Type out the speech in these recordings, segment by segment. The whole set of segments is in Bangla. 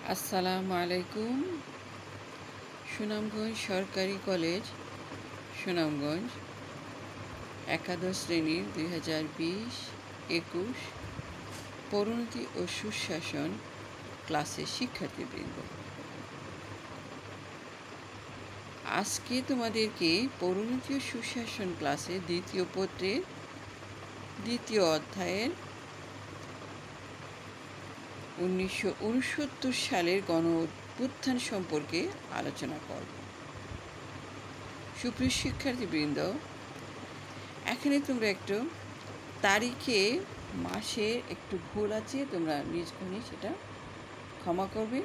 আসসালামু আলাইকুম। সুনামগঞ্জ সরকারি কলেজ, সুনামগঞ্জ, একাদশ শ্রেণীর 2020-21 পরিণতি ও সুশাসন ক্লাসের শিক্ষার্থীবৃন্দ, আজকে তোমাদেরকে পরিণতি ও সুশাসন ক্লাসে দ্বিতীয় পত্রের দ্বিতীয় অধ্যায়ের 1969 সালের গণ অভ্যুত্থান সম্পর্কে আলোচনা করব। সুপ্রিয় শিক্ষার্থীবৃন্দ, এখানে তোমরা একটু তারিখে মাসে একটু ভুল আছে, তোমরা নিজ গুণে সেটা ক্ষমা করবে।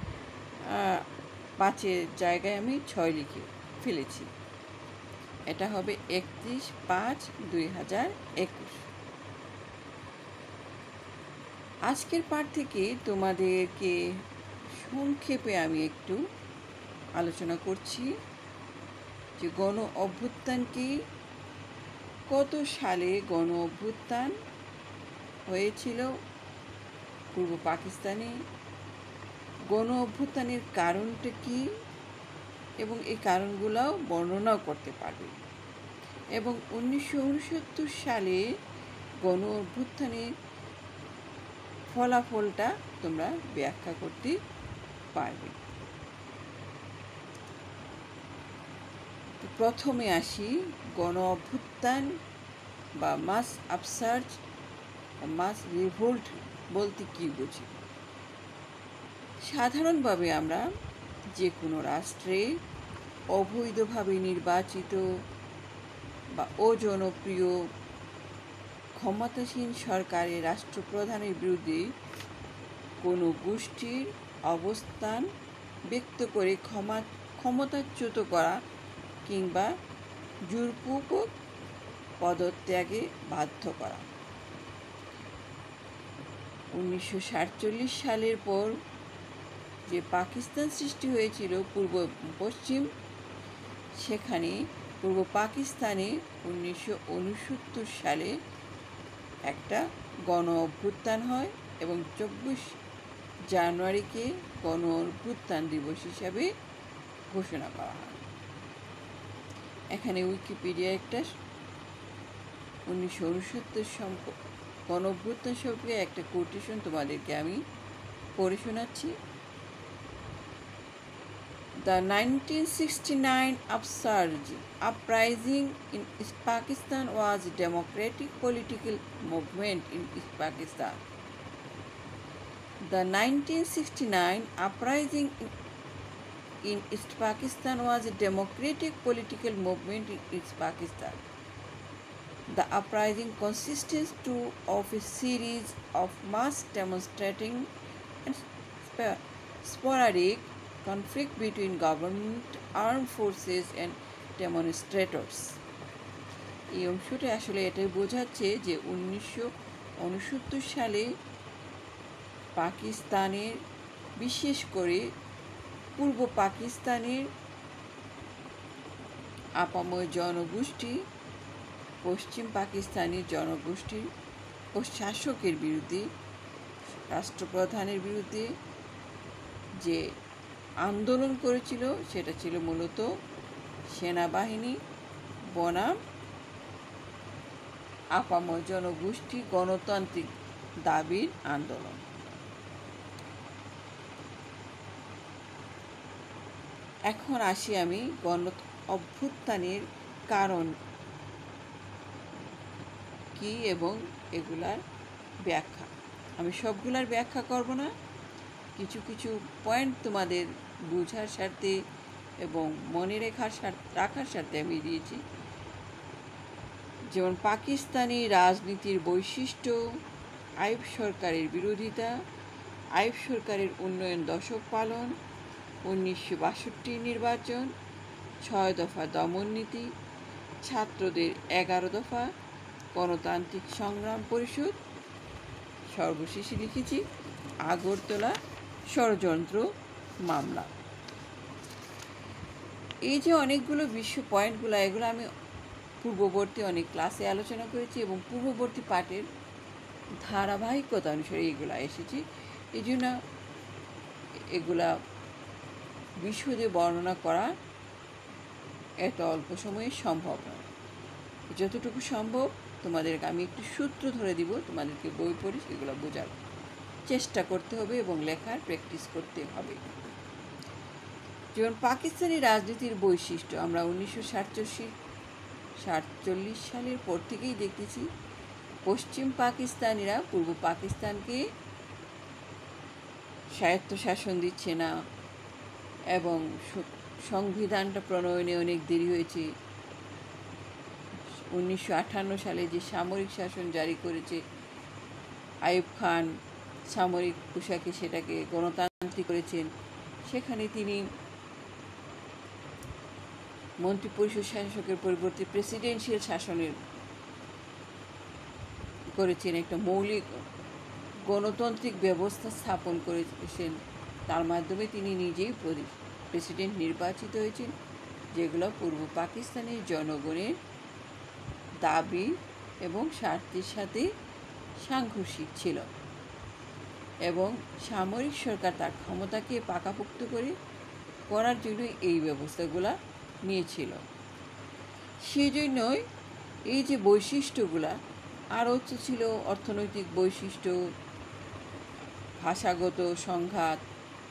5-এর জায়গায় আমি 6 লিখে ফেলেছি। এটা হবে 31/5/2021। আজকের পাঠ থেকে তোমাদেরকে সংক্ষেপে আমি একটু আলোচনা করছি যে গণ অভ্যুত্থান কি, কত সালে গণ অভ্যুত্থান হয়েছিল পূর্ব পাকিস্তানে, গণ অভ্যুত্থানের কারণটা কি এবং এই কারণগুলোও বর্ণনাও করতে পারবে, এবং 1969 সালে গণ অভ্যুত্থানের ফলাফলটা তোমরা ব্যাখ্যা করতে পারবে। প্রথমে আসি, গণ অভ্যুত্থান বা মাস আপসার্জ, মাস রিভোল্ট বলতে কী বুঝি। সাধারণভাবে আমরা যে কোনো রাষ্ট্রে অবৈধভাবে নির্বাচিত বা অজনপ্রিয় ক্ষমতাসীন সরকারের রাষ্ট্রপ্রধানের বিরুদ্ধে কোনো গোষ্ঠীর অবস্থান ব্যক্ত করে ক্ষমতাচ্যুত করা কিংবা জোরপূর্বক পদত্যাগে বাধ্য করা। 1947 সালের পর যে পাকিস্তান সৃষ্টি হয়েছিল পূর্ব পশ্চিম, সেখানে পূর্ব পাকিস্তানে 1969 সালে একটা গণ অভ্যুত্থান হয় এবং 24 জানুয়ারিকে গণ অভ্যুত্থান দিবস হিসাবে ঘোষণা করা হয়। এখানে উইকিপিডিয়া একটা 1969 গণ অভ্যুত্থান সম্পর্কে একটা কোটেশন তোমাদেরকে আমি পড়ে শোনাচ্ছি। The 1969 uprising in East Pakistan was a democratic political movement in East Pakistan. The 1969 uprising in East Pakistan was a democratic political movement in East Pakistan. The uprising consisted of a series of mass demonstrating and sporadic conflict between government, armed forces and demonstrators. এই অংশটা আসলে এটাই বোঝাচ্ছে যে 1969 সালে পাকিস্তানের, বিশেষ করে পূর্ব পাকিস্তানের আপামর জনগোষ্ঠী পশ্চিম পাকিস্তানের জনগোষ্ঠীর ও শাসকের বিরুদ্ধে, রাষ্ট্রপ্রধানের বিরুদ্ধে যে আন্দোলন করেছিল সেটা ছিল মূলত সেনাবাহিনী বনাম আপামর জনগোষ্ঠী গণতান্ত্রিক দাবির আন্দোলন। এখন আসি আমি গণ অভ্যুত্থানের কারণ কি এবং এগুলার ব্যাখ্যা। আমি সবগুলার ব্যাখ্যা করব না, কিছু কিছু পয়েন্ট তোমাদের বোঝার স্বার্থে এবং মনে রাখার স্বার্থে আমি দিয়েছি। যেমন পাকিস্তানি রাজনীতির বৈশিষ্ট্য, আইয়ুব সরকারের বিরোধিতা, আইয়ুব সরকারের উন্নয়ন দশক পালন, 1962 নির্বাচন, 6 দফা দমন নীতি, ছাত্রদের 11 দফা, গণতান্ত্রিক সংগ্রাম পরিষদ, সর্বশেষে লিখেছি আগরতলা ষড়যন্ত্র মামলা। এই যে অনেকগুলো পয়েন্টগুলো, এগুলো আমি পূর্ববর্তী অনেক ক্লাসে আলোচনা করেছি এবং পূর্ববর্তী পাঠের ধারাবাহিকতা অনুসারে এগুলো এসেছি। এই জন্য এগুলা বিশদে বর্ণনা করা এত অল্প সময়ে সম্ভব নয়। যতটুকু সম্ভব তোমাদেরকে আমি একটু সূত্র ধরে দিব, তোমাদেরকে বই পড়ে সেগুলো বোঝার চেষ্টা করতে হবে এবং লেখার প্র্যাকটিস করতে হবে। যেমন পাকিস্তানি রাজনীতির বৈশিষ্ট্য আমরা 1947 সালের পর থেকেই দেখতেছি, পশ্চিম পাকিস্তানিরা পূর্ব পাকিস্তানকে স্বায়ত্তশাসন দিচ্ছে না এবং সংবিধানটা প্রণয়নে অনেক দেরি হয়েছে। 1958 সালে যে সামরিক শাসন জারি করেছে আইয়ুব খান, সামরিক পোশাকে সেটাকে গণতান্ত্রিক করেছেন। সেখানে তিনি মন্ত্রিপরিষদ শাসকের পরিবর্তে প্রেসিডেন্সিয়াল শাসনের করেছেন, একটা মৌলিক গণতান্ত্রিক ব্যবস্থা স্থাপন করেছেন। তার মাধ্যমে তিনি নিজেই প্রেসিডেন্ট নির্বাচিত হয়েছেন, যেগুলো পূর্ব পাকিস্তানের জনগণের দাবি এবং স্বার্থের সাথে সাংঘর্ষিক ছিল এবং সামরিক সরকার তার ক্ষমতাকে পাকাপোক্ত করার জন্য এই ব্যবস্থাগুলা নিয়েছিল। সেই জন্যই এই যে বৈশিষ্ট্যগুলা আরও ছিল অর্থনৈতিক বৈশিষ্ট্য, ভাষাগত সংঘাত,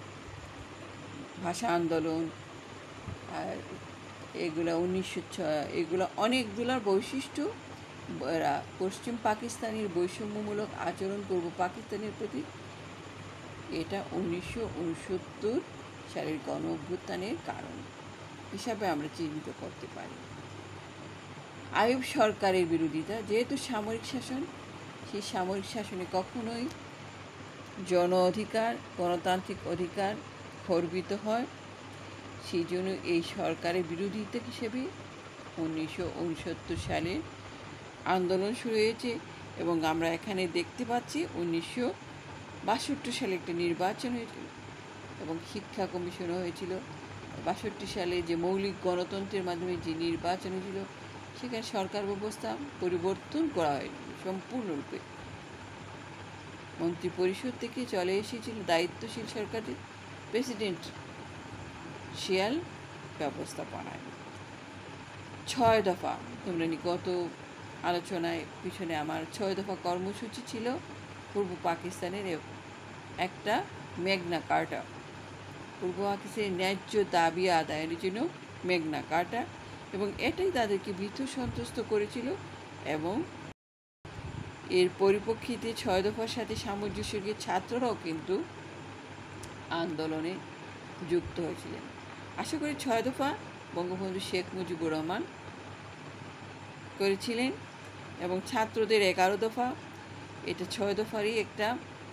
ভাষা আন্দোলন, আর এগুলো এগুলো অনেকগুলার বৈশিষ্ট্য পশ্চিম পাকিস্তানের বৈষম্যমূলক আচরণ পূর্ব পাকিস্তানের প্রতি, এটা 1969 সালের গণ অভ্যুত্থানের কারণ হিসাবে আমরা চিহ্নিত করতে পারি। আইয়ুব সরকারের বিরোধিতা, যেহেতু সামরিক শাসন, সেই সামরিক শাসনে কখনোই জন অধিকার, গণতান্ত্রিক অধিকার খর্বিত হয়। সেই জন্য এই সরকারের বিরোধিতা হিসেবে 1969 সালে আন্দোলন শুরু হয়েছে এবং আমরা এখানে দেখতে পাচ্ছি 1962 সালে একটা নির্বাচন হয়েছিল এবং শিক্ষা কমিশনও হয়েছিল। 62 সালে যে মৌলিক গণতন্ত্রের মাধ্যমে যে নির্বাচন হয়েছিল, সেখানে সরকার ব্যবস্থা পরিবর্তন করা হয়েছিল সম্পূর্ণরূপে। মন্ত্রিপরিষদ থেকে চলে এসেছিল দায়িত্বশীল সরকারের প্রেসিডেন্সিয়াল ব্যবস্থাপনায়। 6 দফা, তোমরা গত আলোচনায় পিছনে আমার 6 দফা কর্মসূচি ছিল পূর্ব পাকিস্তানের একটা মেঘনা কার্টা, পূর্ব পাকিস্তানের ন্যায্য দাবি আদায়ের জন্য মেঘনা কার্টা, এবং এটাই তাদেরকে ভীত সন্ত্রস্ত করেছিল এবং এর পরিপ্রেক্ষিতে 6 দফার সাথে সামঞ্জস্য গিয়ে ছাত্ররাও কিন্তু আন্দোলনে যুক্ত হয়েছিলেন। আশা করি 6 দফা বঙ্গবন্ধু শেখ মুজিবুর রহমান করেছিলেন এবং ছাত্রদের 11 দফা, এটা 6 দফারই একটা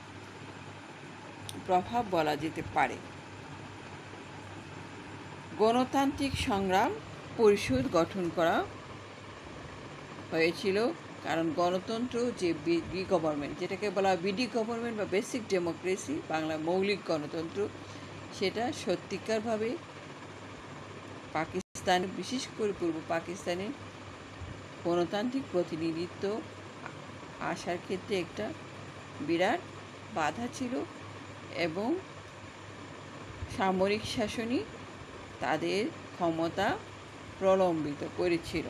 প্রভাব বলা যেতে পারে। গণতান্ত্রিক সংগ্রাম পরিষদ গঠন করা হয়েছিল, কারণ গণতন্ত্র যে বিডি গভর্নমেন্ট, যেটাকে বলা বিডি গভর্নমেন্ট বা বেসিক ডেমোক্রেসি, বাংলা মৌলিক গণতন্ত্র, সেটা সত্যিকারভাবে পাকিস্তান, বিশেষ করে পূর্ব পাকিস্তানে গণতান্ত্রিক প্রতিনিধিত্ব আসার ক্ষেত্রে একটা বিরাট বাধা ছিল এবং সামরিক শাসনই তাদের ক্ষমতা প্রলম্বিত করেছিল।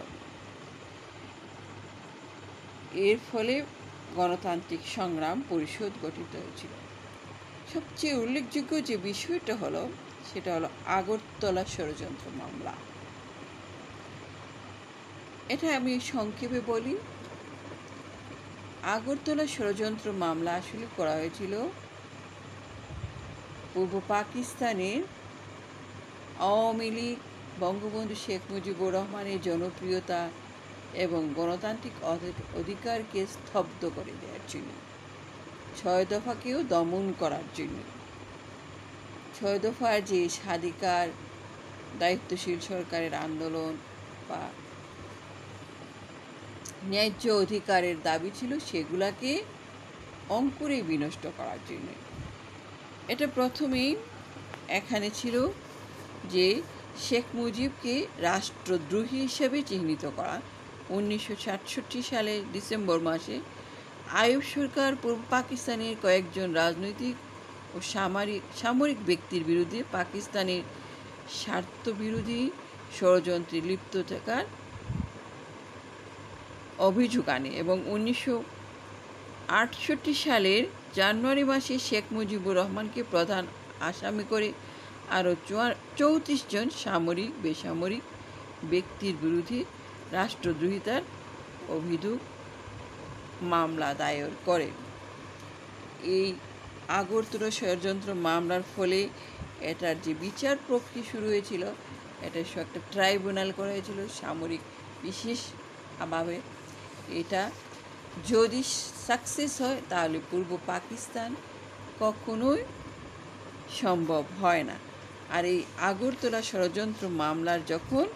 এর ফলে গণতান্ত্রিক সংগ্রাম পরিষদ গঠিত হয়েছিল। সবচেয়ে উল্লেখযোগ্য যে বিষয়টা হলো, সেটা হলো আগরতলা ষড়যন্ত্র মামলা। এটা আমি সংক্ষেপে বলি। আগরতলা ষড়যন্ত্র মামলা আসলে করা হয়েছিল পূর্ব পাকিস্তানের আওয়ামী লীগ, বঙ্গবন্ধু শেখ মুজিবুর রহমানের জনপ্রিয়তা এবং গণতান্ত্রিক অধিকারকে স্তব্ধ করে দেওয়ার জন্য, 6 দফাকেও দমন করার জন্য। 6 দফার যে স্বাধিকার, দায়িত্বশীল সরকারের আন্দোলন বা ন্যায্য অধিকারের দাবি ছিল, সেগুলাকে অঙ্কুরে বিনষ্ট করার জন্য। এটা প্রথমেই এখানে ছিল যে শেখ মুজিবকে রাষ্ট্রদ্রোহী হিসেবে চিহ্নিত করা। 1967 সালের ডিসেম্বর মাসে আইয়ুব সরকার পূর্ব পাকিস্তানের কয়েকজন রাজনৈতিক ও ও সামরিক ব্যক্তির বিরুদ্ধে পাকিস্তানের স্বার্থবিরোধী ষড়যন্ত্রে লিপ্ত থাকার অভিযোগ আনে এবং 1968 সালের জানুয়ারি মাসে শেখ মুজিবুর রহমানকে প্রধান আসামি করে আরও 34 জন সামরিক বেসামরিক ব্যক্তির বিরুদ্ধে রাষ্ট্রদ্রোহিতার অভিযোগ মামলা দায়ের করে। এই আগরতলা ষড়যন্ত্র মামলার ফলে এটার যে বিচার প্রক্রিয়া শুরু হয়েছিল, এটা একটা ট্রাইব্যুনাল করা হয়েছিল সামরিক বিশেষভাবে। এটা যদি সাকসেস হয় তাহলে পূর্ব পাকিস্তান কখনোই সম্ভব হয় না। আর এই আগরতলা ষড়যন্ত্র মামলার যখন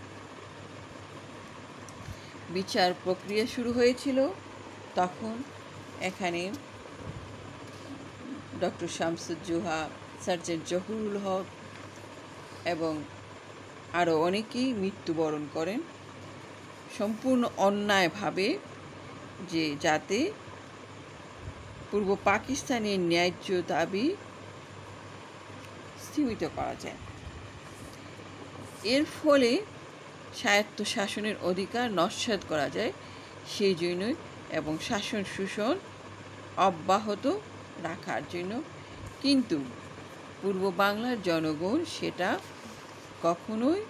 বিচার প্রক্রিয়া শুরু হয়েছিল তখন এখানে ডক্টর শামসুজ্জোহা, সার্জেন্ট জহুরুল হক এবং আরও অনেকেই মৃত্যুবরণ করেন সম্পূর্ণ অন্যায়ভাবে, যে যাতে পূর্ব পাকিস্তানের ন্যায্য দাবি স্থিমিত করা যায়। এর ফলে স্বায়ত্ত শাসনের অধিকার নস্যাৎ করা যায় সেই জন্যই, এবং শাসন শোষণ অব্যাহত রাখার জন্য। কিন্তু পূর্ব বাংলার জনগণ সেটা কখনোই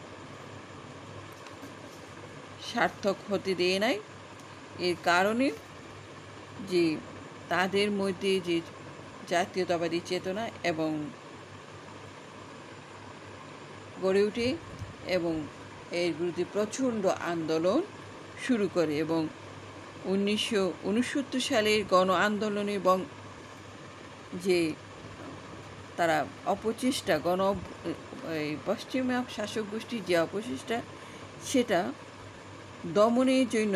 সার্থক হতে দেয় নাই। এর কারণে যে তাদের মধ্যে যে জাতীয়তাবাদী চেতনা এবং গড়ে ওঠে এবং এর বিরুদ্ধে প্রচণ্ড আন্দোলন শুরু করে এবং 1969 সালের গণ আন্দোলনে এবং যে তারা অপচেষ্টা পশ্চিমা শাসক গোষ্ঠীর যে অপচেষ্টা সেটা দমনের জন্য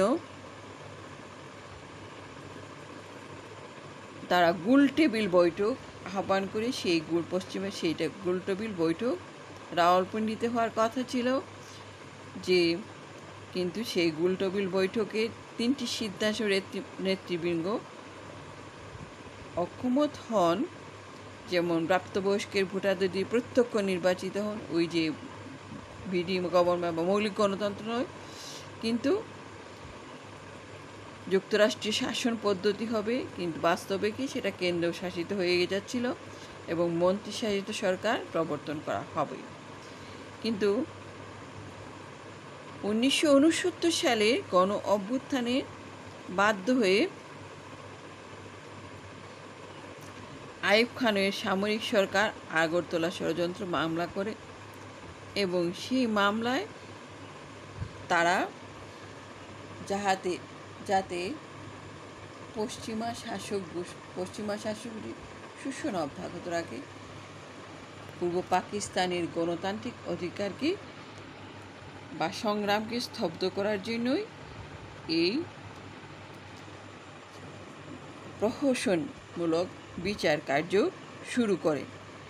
তারা গোলটেবিল বৈঠক আহ্বান করে সেইটা গোলটেবিল বৈঠক রাওয়ালপিন্ডিতে হওয়ার কথা ছিল, যে কিন্তু সেই গোলটেবিল বৈঠকে 3টি সিদ্ধান্ত নেতৃবৃন্দ অক্ষমত হন। যেমন প্রাপ্তবয়স্কের ভোটার যদি প্রত্যক্ষ নির্বাচিত হন, ওই যে বিডি গভর্নমেন্ট বা মৌলিক গণতন্ত্র নয়, কিন্তু যুক্তরাষ্ট্রীয় শাসন পদ্ধতি হবে, কিন্তু বাস্তবে কি সেটা কেন্দ্র শাসিত হয়ে যাচ্ছিল এবং মন্ত্রী শাসিত সরকার প্রবর্তন করা হবে। কিন্তু 1969 সালে গণ অভ্যুত্থানে বাধ্য হয়ে আইয়ুব খানের সামরিক সরকার আগরতলা ষড়যন্ত্র মামলা করে এবং সেই মামলায় তারা যাতে পশ্চিমা শাসকদের শোষণ অব্যাহত রাখে, পূর্ব পাকিস্তানের গণতান্ত্রিক অধিকারকে বা সংগ্রামকে স্তব্ধ করার জন্যই এই প্রহসনমূলক বিচার কার্য শুরু করে।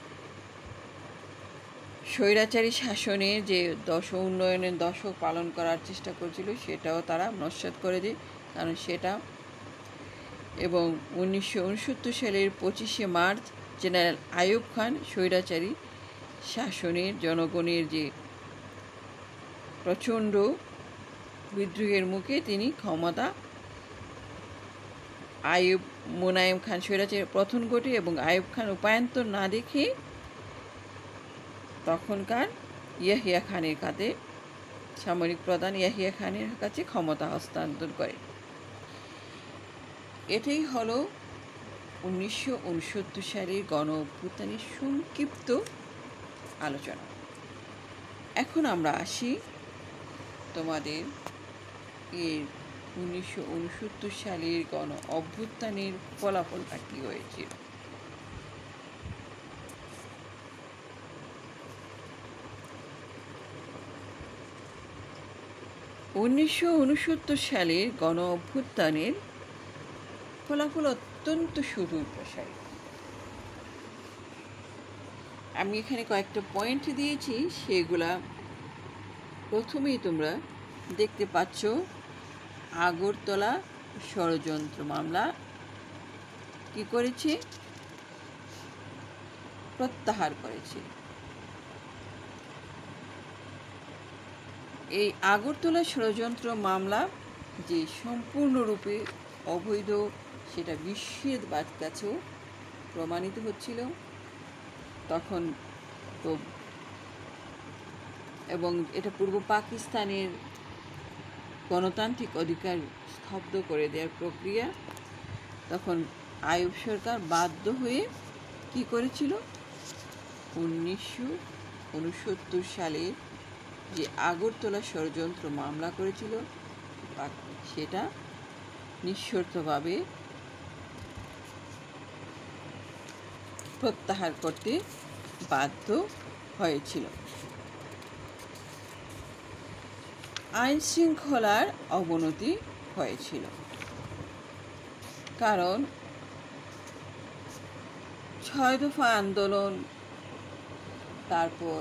স্বৈরাচারী শাসনের যে উন্নয়নের দশক পালন করার চেষ্টা করছিল সেটাও তারা নস্যাৎ করে দেয়, কারণ সেটা। এবং 1969 সালের 25শে মার্চ জেনারেল আইয়ুব খান স্বৈরাচারী শাসনের জনগণের যে প্রচণ্ড বিদ্রোহের মুখে তিনি ক্ষমতা মোনায়েম খান স্বৈরাচারী পতন ঘটে এবং আইয়ুব খান উপায়ন্তর না দেখে তখনকার ইয়াহিয়া খানের কাছে সামরিক প্রধান ইয়াহিয়া খানের কাছে ক্ষমতা হস্তান্তর করে। এটাই হলো 1969 সালের গণ অভ্যুত্থানের সংক্ষিপ্ত আলোচনা। এখন আমরা আসি তোমাদের এর 1969 সালের গণ অভ্যুত্থানের ফলাফলটা কী হয়েছিল। 1969 সালের গণ অভ্যুত্থানের ফলাফল অত্যন্ত সুদূর প্রসারী। আমি এখানে কয়েকটা পয়েন্ট দিয়েছি, সেগুলা প্রথমেই তোমরা দেখতে পাচ্ছ। আগরতলা ষড়যন্ত্র মামলা কি করেছে, প্রত্যাহার করেছে। এই আগরতলা ষড়যন্ত্র মামলা যে সম্পূর্ণরূপে অবৈধ সেটা বিশ্বের কাছেও প্রমাণিত হচ্ছিল তখন। তো এবং এটা পূর্ব পাকিস্তানের গণতান্ত্রিক অধিকার স্তব্ধ করে দেওয়ার প্রক্রিয়া। তখন আইয়ুব সরকার বাধ্য হয়ে কি করেছিল, 1969 সালে যে আগরতলা ষড়যন্ত্র মামলা করেছিল সেটা নিঃশর্তভাবে প্রত্যাহার করতে বাধ্য হয়েছিল। আইন শৃঙ্খলার অবনতি হয়েছিল, কারণ 6 দফা আন্দোলন, তারপর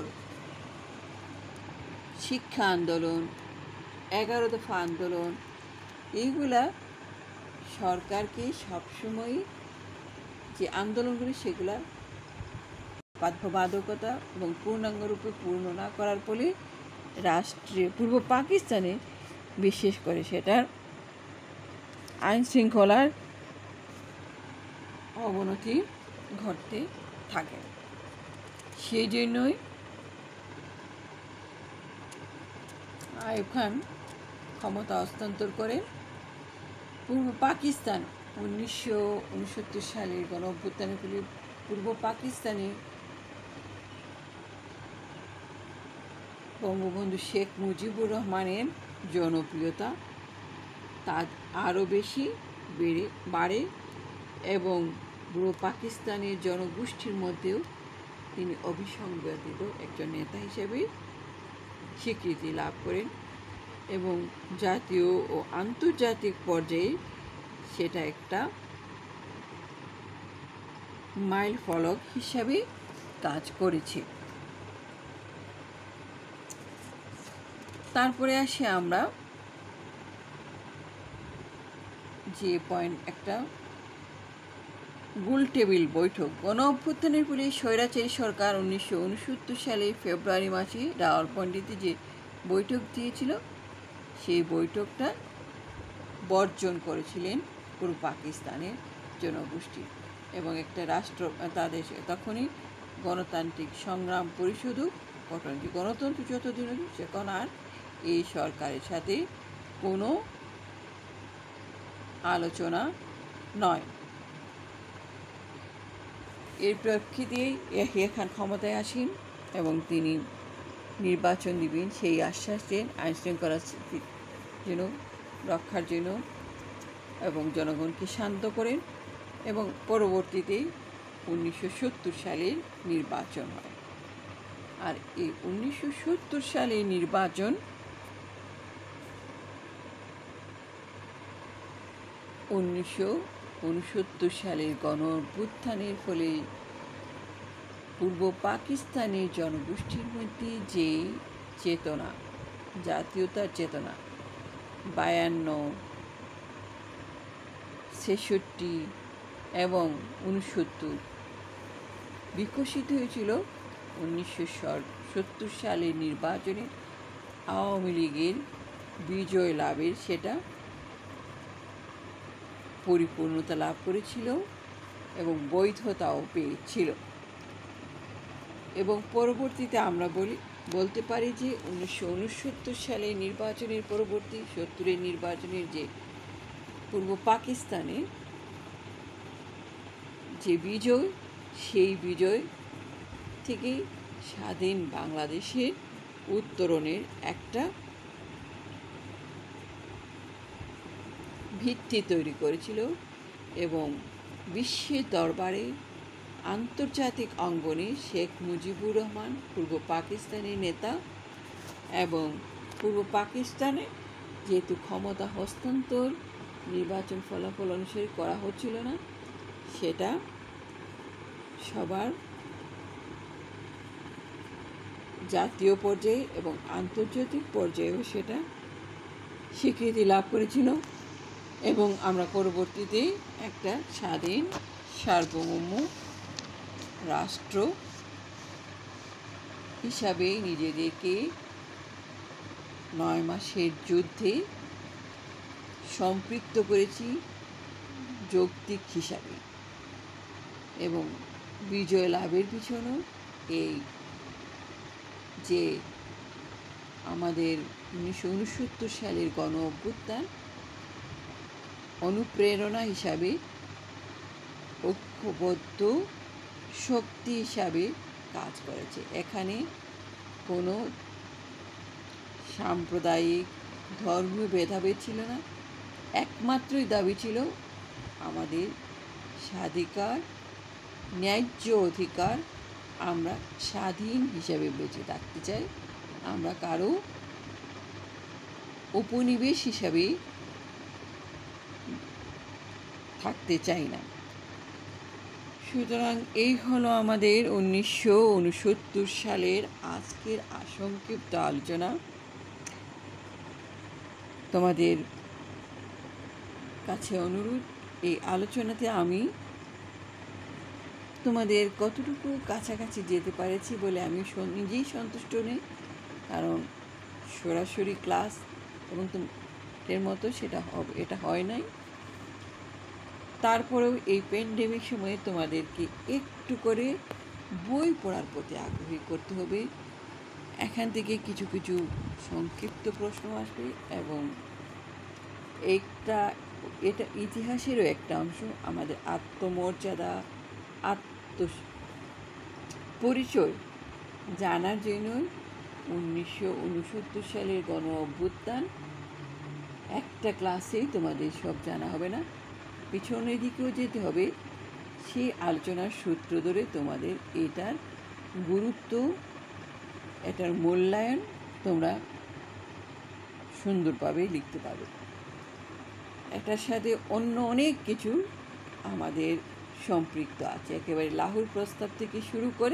শিক্ষা আন্দোলন, 11 দফা আন্দোলন, এইগুলা সরকারকে সবসময় যে আন্দোলনগুলি সেগুলা বাধ্যবাধকতা এবং পূর্ণাঙ্গরূপে পূর্ণ না করার ফলে রাষ্ট্রে পূর্ব পাকিস্তানে বিশেষ করে সেটার আইন শৃঙ্খলার অবনতি ঘটতে থাকে। সেই জন্যই আইয়ুব খান ক্ষমতা হস্তান্তর করেন। পূর্ব পাকিস্তান 1969 সালের গণ অভ্যুত্থানের ফলে পূর্ব পাকিস্তানে বঙ্গবন্ধু শেখ মুজিবুর রহমানের জনপ্রিয়তা তার আরও বেশি বাড়ে এবং পূর্ব পাকিস্তানের জনগোষ্ঠীর মধ্যেও তিনি অবিসংবাদিত একজন নেতা হিসেবে স্বীকৃতি লাভ করেন এবং জাতীয় ও আন্তর্জাতিক পর্যায়ে সেটা একটা মাইল ফলক হিসাবে কাজ করেছে। তারপরে আসি আমরা যে পয়েন্ট, একটা গোলটেবিল বৈঠক। গণ অভ্যুত্থানের ফলে স্বৈরাচারী সরকার 1969 সালে ফেব্রুয়ারি মাসে রাওয়ালপিন্ডিতে যে বৈঠক দিয়েছিল সেই বৈঠকটা বর্জন করেছিলেন পূর্ব পাকিস্তানের জনগোষ্ঠী এবং একটা রাষ্ট্র তাদের তখনই গণতান্ত্রিক সংগ্রাম পরিষদও গঠন। গণতন্ত্র যতদিন সেখন আর এই সরকারের সাথে কোনো আলোচনা নয়। এর প্রেক্ষিতেই ইয়াহিয়া খান ক্ষমতায় আসেন এবং তিনি নির্বাচন দিবেন সেই আশ্বাস দেন আইন শৃঙ্খলা যেন রক্ষার জন্য এবং জনগণকে শান্ত করেন এবং পরবর্তীতে 1970 সালের নির্বাচন হয়। আর এই 1970 সালের নির্বাচন 1969 সালের গণ অভ্যুত্থানের ফলে পূর্ব পাকিস্তানের জনগোষ্ঠীর মধ্যে যে চেতনা, জাতীয়তার চেতনা 52, 66 এবং 69 বিকশিত হয়েছিল 1970 সালের নির্বাচনে আওয়ামী লীগের বিজয় লাভের সেটা পরিপূর্ণতা লাভ করেছিল এবং বৈধতাও পেয়েছিল। এবং পরবর্তীতে আমরা বলতে পারি যে 1969 সালের নির্বাচনের পরবর্তী 70-এর নির্বাচনের যে পূর্ব পাকিস্তানে যে বিজয়, সেই বিজয় থেকে স্বাধীন বাংলাদেশের উত্তরণের একটা ভিত্তি তৈরি করেছিল এবং বিশ্বের দরবারে আন্তর্জাতিক অঙ্গনে শেখ মুজিবুর রহমান পূর্ব পাকিস্তানের নেতা এবং পূর্ব পাকিস্তানে যেহেতু ক্ষমতা হস্তান্তর নির্বাচন ফলাফল অনুসারে করা হচ্ছিল না, সেটা সবার জাতীয় পর্যায়ে এবং আন্তর্জাতিক পর্যায়েও সেটা স্বীকৃতি লাভ করেছিল এবং আমরা পরবর্তীতে একটা স্বাধীন সার্বভৌম রাষ্ট্র হিসাবে নিজেদেরকে 9 মাসের যুদ্ধে সম্পৃক্ত করেছি যৌক্তিক হিসাবে, এবং বিজয় লাভের পিছনেও এই যে আমাদের 1969 সালের গণ অভ্যুত্থান অনুপ্রেরণা হিসাবে, ঐক্যবদ্ধ শক্তি হিসাবে কাজ করেছে। এখানে কোনো সাম্প্রদায়িক ধর্মীয় ভেদাভেদ ছিল না, একমাত্রই দাবি ছিল আমাদের স্বাধিকার, ন্যায্য অধিকার। আমরা স্বাধীন হিসাবে বেঁচে থাকতে চাই, আমরা কারো উপনিবেশ হিসাবে থাকতে চাই না। সুতরাং এই হলো আমাদের 1969 সালের আজকের সংক্ষিপ্ত আলোচনা। তোমাদের কাছে অনুরোধ, এই আলোচনাতে আমি তোমাদের কতটুকু কাছাকাছি যেতে পেরেছি বলে আমি নিজেই সন্তুষ্ট নেই, কারণ সরাসরি ক্লাস এবং এর মতো এটা হয় নাই। তারপরেও এই প্যান্ডেমিক সময়ে তোমাদেরকে একটু করে বই পড়ার প্রতি আগ্রহী করতে হবে। এখান থেকে কিছু কিছু সংক্ষিপ্ত প্রশ্ন আসবে, এবং এটা ইতিহাসেরও একটা অংশ। আমাদের আত্মমর্যাদা, পরিচয় জানার জন্যই 1969 সালের গণ অভ্যুত্থান একটা ক্লাসেই তোমাদের সব জানা হবে না, পিছনের দিকেও যেতে হবে। সেই আলোচনার সূত্র ধরে তোমাদের এটার গুরুত্ব, এটার মূল্যায়ন তোমরা সুন্দরভাবে লিখতে পারবে। এটার সাথে অন্য অনেক কিছু আমাদের সম্পৃক্ত আছে, একেবারে লাহোর প্রস্তাব থেকে শুরু করে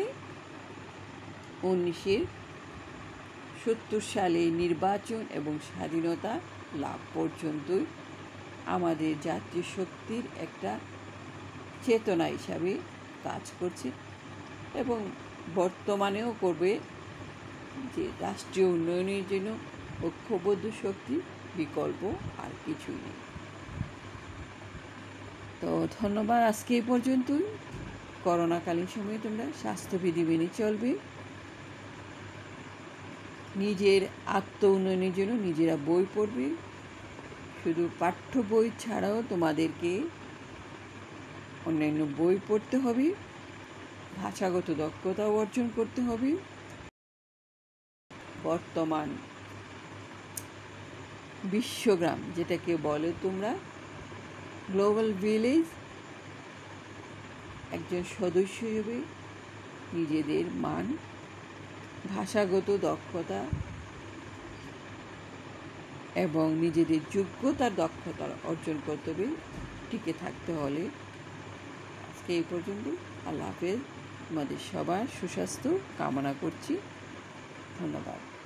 1970 সালে নির্বাচন এবং স্বাধীনতা লাভ পর্যন্ত আমাদের জাতীয় শক্তির একটা চেতনা হিসাবে কাজ করছে, এবং বর্তমানেও করবে, যে রাষ্ট্রীয় উন্নয়নের জন্য ঐক্যবদ্ধ শক্তি বিকল্প আর কিছুই নেই। তো ধন্যবাদ। আজকে এই পর্যন্তই। করোনাকালীন সময়ে তোমরা স্বাস্থ্যবিধি মেনে চলবে, নিজের আত্ম উন্নয়নের জন্য নিজেরা বই পড়বে। শুধু পাঠ্য বই ছাড়াও তোমাদেরকে অন্যান্য বই পড়তে হবে, ভাষাগত দক্ষতাও অর্জন করতে হবে। বর্তমান বিশ্বগ্রাম যেটাকে বলে তোমরা গ্লোবাল ভিলেজ, একজন সদস্য হিসেবে নিজেদের মান, ভাষাগত দক্ষতা এবং নিজেদের যোগ্যতার দক্ষতা অর্জন করতে হবে। টিকে থাকতে হলে আজকে এই পর্যন্ত। আল্লাহ হাফেজ। তোমাদের সবার সুস্বাস্থ্য কামনা করছি। ধন্যবাদ।